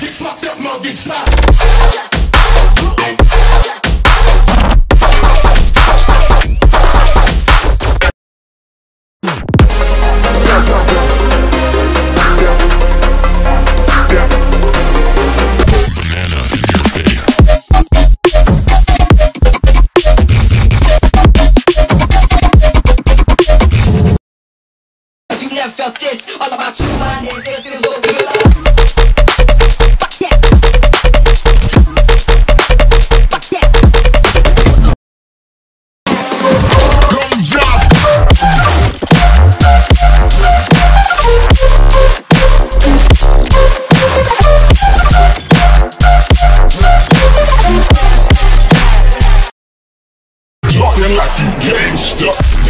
get fucked up, mo, get slapped. Never felt this, all about you, my niggas, it feels so real. Talking like you gangsta.